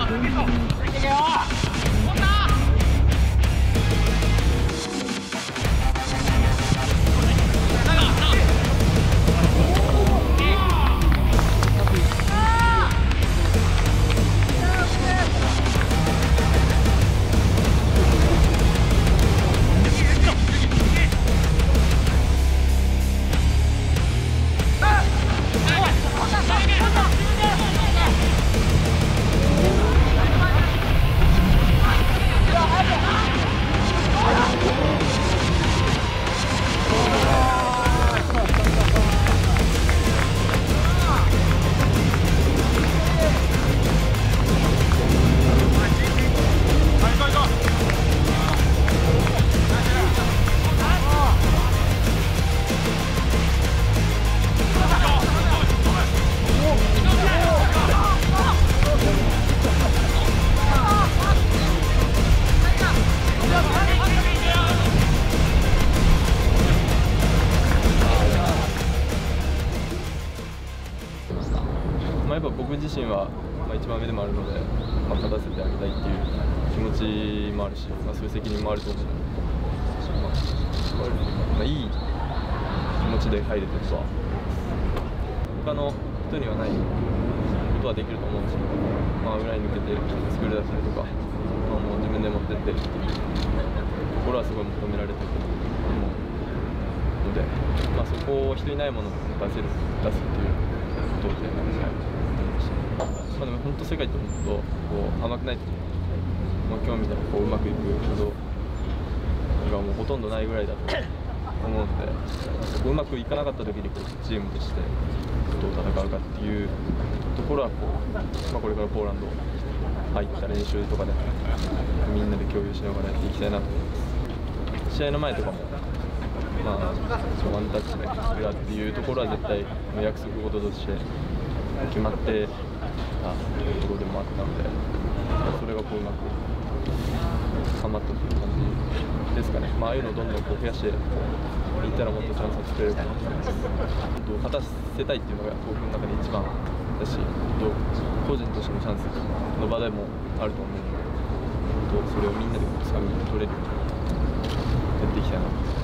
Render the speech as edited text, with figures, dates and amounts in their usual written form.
やっぱ僕自身は、1番目でもあるので、勝たせてあげたいっていう気持ちもあるし、そういう責任もあると思うので、いい気持ちで入れてるとは他の人にはないことはできると思うし、裏に抜けて作るだったりとか、もう自分で持ってってっていうところはすごい求められてると思うので、そこを人いないものを出すっていうことで、でも本当世界って本当甘くないと興味でうまくいくことがもうほとんどないぐらいだと思うので、うまくいかなかった時にチームとしてどう戦うかっていうところはこれからポーランド入った練習とかでみんなで共有しながらやっていきたいなと思います。試合の前とかもワンタッチで裏っていうところは絶対約束事として決まってたところでもあったので、それがうまくはまったという感じですかね。ああいうのをどんどん増やしていったらもっとチャンスを作れるかなと思います。勝たせたいっていうのが僕の中で一番だし、個人としてのチャンスの場でもあると思うので、それをみんなでつかみ取れるようにやっていきたいなと思います。